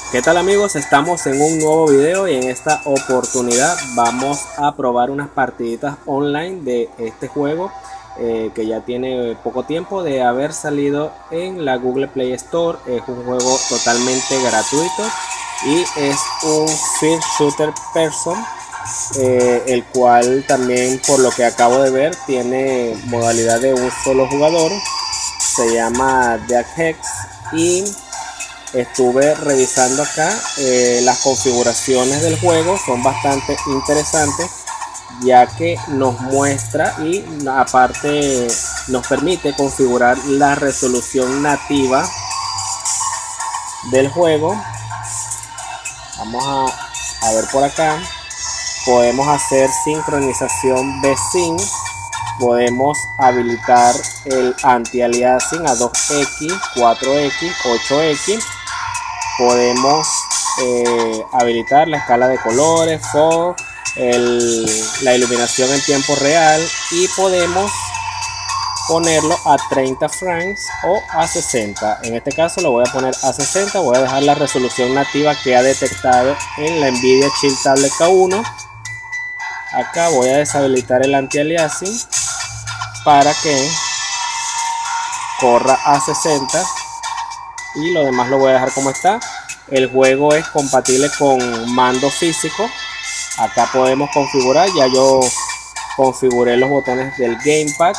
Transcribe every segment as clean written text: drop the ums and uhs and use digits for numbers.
¿Qué tal amigos? Estamos en un nuevo video y en esta oportunidad vamos a probar unas partiditas online de este juego que ya tiene poco tiempo de haber salido en la Google Play Store. Es un juego totalmente gratuito y es un first shooter person, el cual también, por lo que acabo de ver, tiene modalidad de un solo jugador. Se llama Jack Hex y estuve revisando acá las configuraciones del juego. Son bastante interesantes, ya que nos muestra y aparte nos permite configurar la resolución nativa del juego. Vamos a ver por acá. Podemos hacer sincronización VSync. Podemos habilitar el anti-aliasing a 2x, 4x, 8x. Podemos habilitar la escala de colores, fog, la iluminación en tiempo real, y podemos ponerlo a 30 frames o a 60. En este caso lo voy a poner a 60. Voy a dejar la resolución nativa que ha detectado en la Nvidia Shield Tablet K1. Acá voy a deshabilitar el anti-aliasing para que corra a 60 y lo demás lo voy a dejar como está. El juego es compatible con mando físico. Acá podemos configurar, ya yo configuré los botones del gamepad.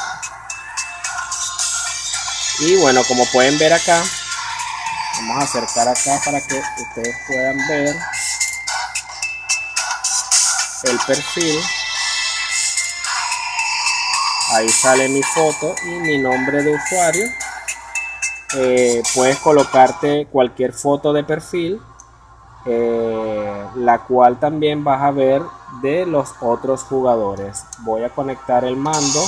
Y bueno, como pueden ver acá, vamos a acercar acá para que ustedes puedan ver el perfil. Ahí sale mi foto y mi nombre de usuario. Puedes colocarte cualquier foto de perfil, la cual también vas a ver de los otros jugadores. Voy a conectar el mando.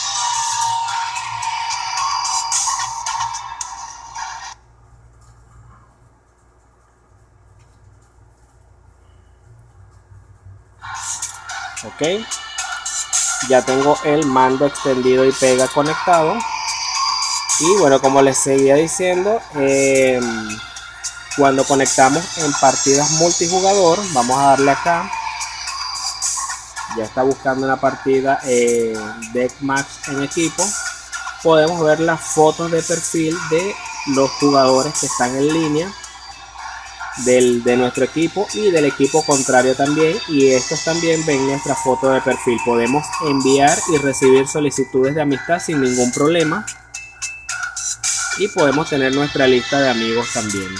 Ok, ya tengo el mando extendido y pega conectado. Y bueno, como les seguía diciendo, cuando conectamos en partidas multijugador, vamos a darle acá. Ya está buscando una partida Deathmatch en equipo. Podemos ver las fotos de perfil de los jugadores que están en línea de nuestro equipo y del equipo contrario también, y estos también ven nuestra foto de perfil. Podemos enviar y recibir solicitudes de amistad sin ningún problema, y podemos tener nuestra lista de amigos también.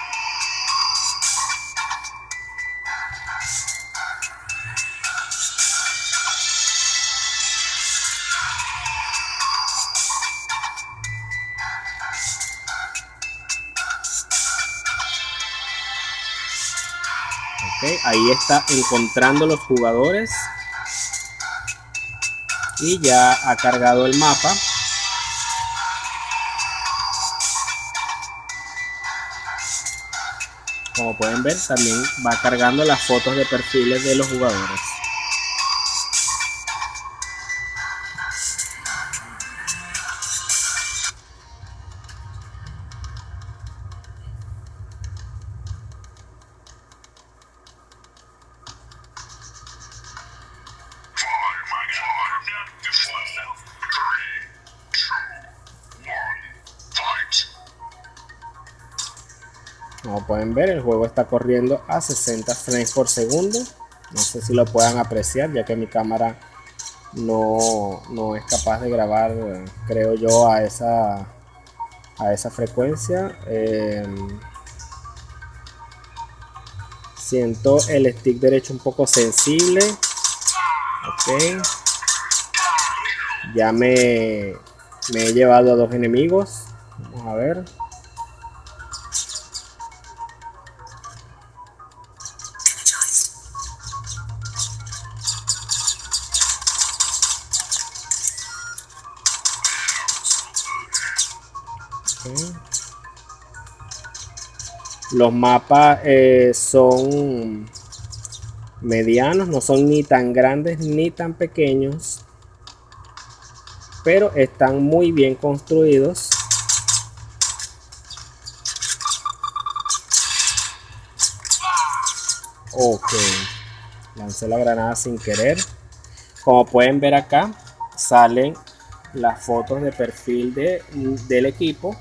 Okay, ahí está encontrando los jugadores y ya ha cargado el mapa. Como pueden ver, también va cargando las fotos de perfiles de los jugadores. Como pueden ver, el juego está corriendo a 60 frames por segundo. No sé si lo puedan apreciar, ya que mi cámara no es capaz de grabar, creo yo, a esa frecuencia. Siento el stick derecho un poco sensible. Ok, ya me he llevado a 2 enemigos. Vamos a ver. Okay. Los mapas son medianos, no son ni tan grandes ni tan pequeños, pero están muy bien construidos. Ok, lancé la granada sin querer. Como pueden ver acá, salen las fotos de perfil del equipo.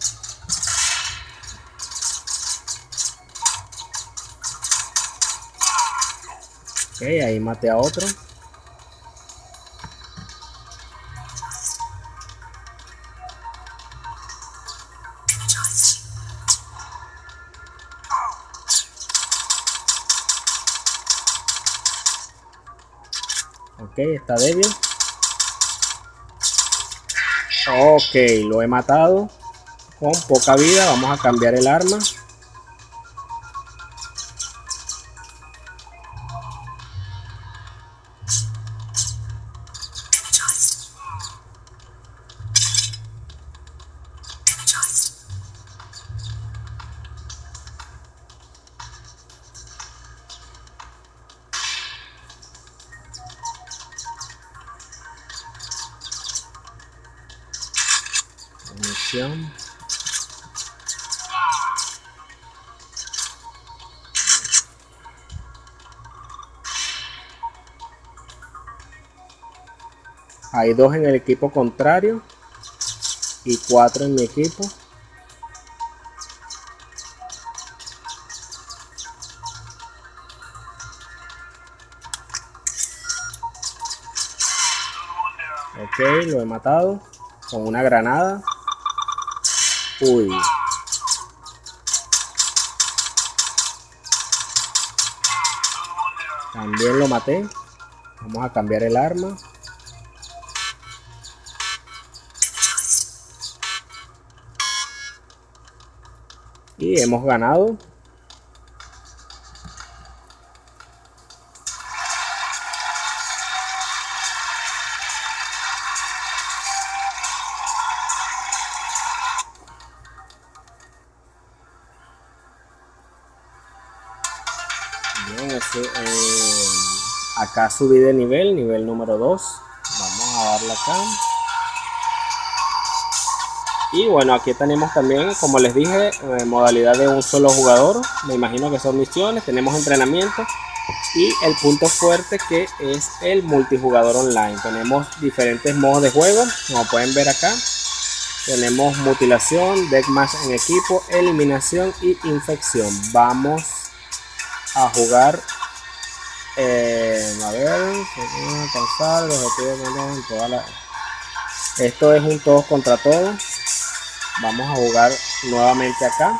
Ok, ahí maté a otro. Ok, está débil. Ok, lo he matado con poca vida. Vamos a cambiar el arma. Munición. Hay 2 en el equipo contrario y 4 en mi equipo. Ok, lo he matado con una granada. Uy. También lo maté. Vamos a cambiar el arma. Y hemos ganado. Bien, acá subí de nivel número 2. Vamos a darle acá. Y bueno, aquí tenemos también, como les dije, modalidad de un solo jugador. Me imagino que son misiones, tenemos entrenamiento. Y el punto fuerte que es el multijugador online. Tenemos diferentes modos de juego, como pueden ver acá. Tenemos mutilación, deathmatch en equipo, eliminación y infección. Vamos a jugar. A ver, alcanzar los objetivos en toda la... Esto es un todos contra todos. Vamos a jugar nuevamente acá.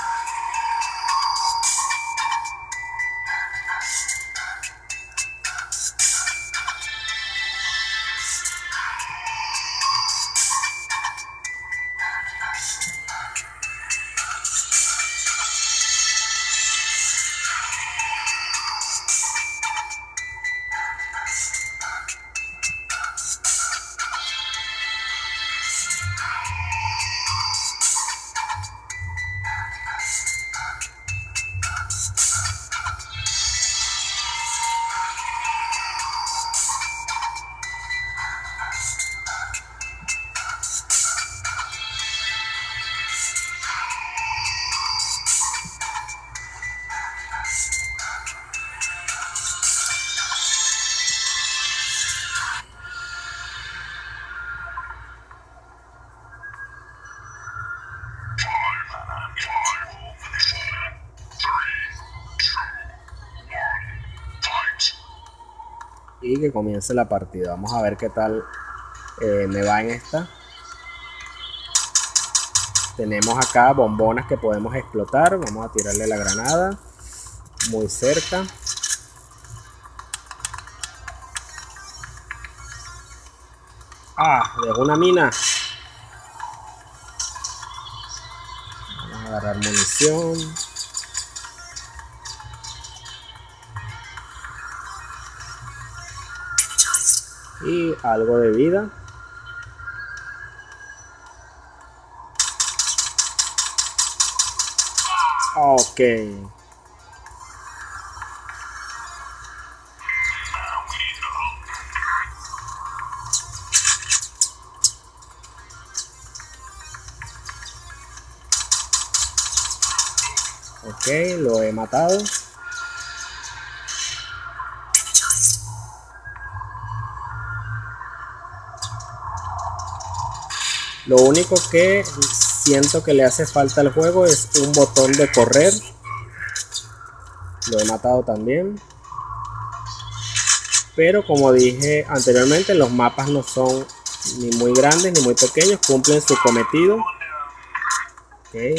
Y que comience la partida. Vamos a ver qué tal me va en esta. Tenemos acá bombonas que podemos explotar. Vamos a tirarle la granada muy cerca. Ah, dejó una mina. Vamos a agarrar munición. Y algo de vida. Ok. Ok, lo he matado. Lo único que siento que le hace falta al juego es un botón de correr. Lo he matado también. Pero como dije anteriormente, los mapas no son ni muy grandes ni muy pequeños, cumplen su cometido. Okay.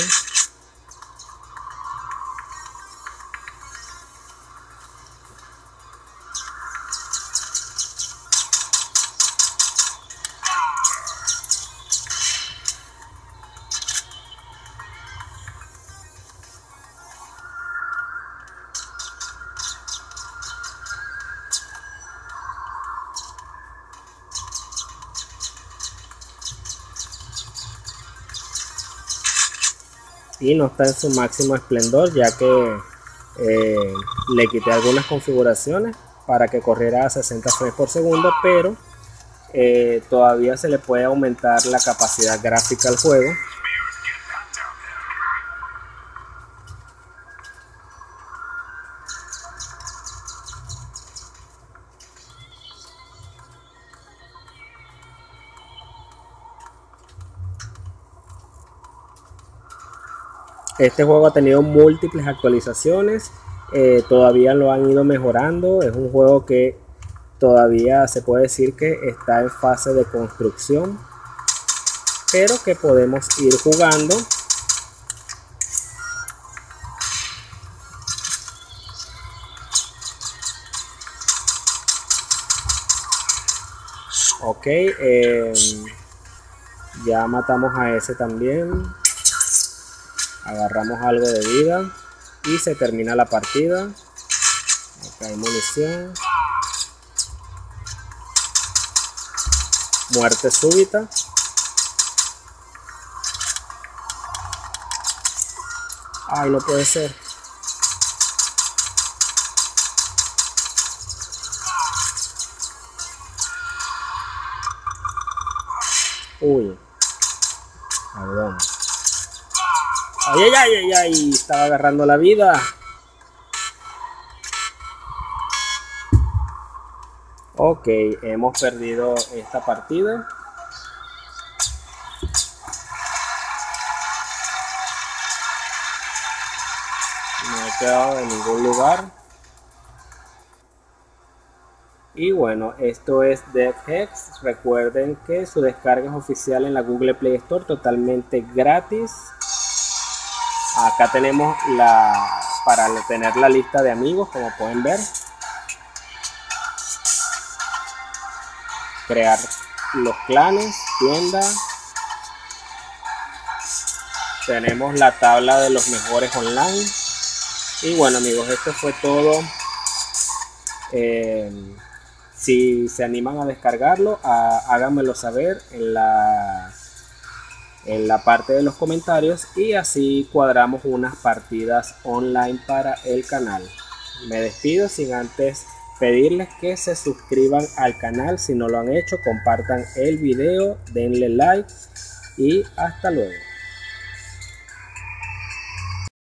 Y no está en su máximo esplendor, ya que le quité algunas configuraciones para que corriera a 60 frames por segundo, pero todavía se le puede aumentar la capacidad gráfica al juego. Este juego ha tenido múltiples actualizaciones, todavía lo han ido mejorando. Es un juego que todavía se puede decir que está en fase de construcción, pero que podemos ir jugando. Ok, ya matamos a ese también. Agarramos algo de vida y se termina la partida. Acá hay munición. Muerte súbita. Ay, no puede ser. Uy. Perdón. Ay, ay, ay, ay, ay. Estaba agarrando la vida. Ok, hemos perdido esta partida. No he quedado en ningún lugar. Y bueno, esto es Death Hex. Recuerden que su descarga es oficial en la Google Play Store, totalmente gratis. Acá tenemos para tener la lista de amigos, como pueden ver. Crear los clanes, tienda. Tenemos la tabla de los mejores online. Y bueno amigos, esto fue todo. Si se animan a descargarlo, háganmelo saber en la parte de los comentarios y así cuadramos unas partidas online para el canal. Me despido sin antes pedirles que se suscriban al canal si no lo han hecho, compartan el video, denle like y hasta luego.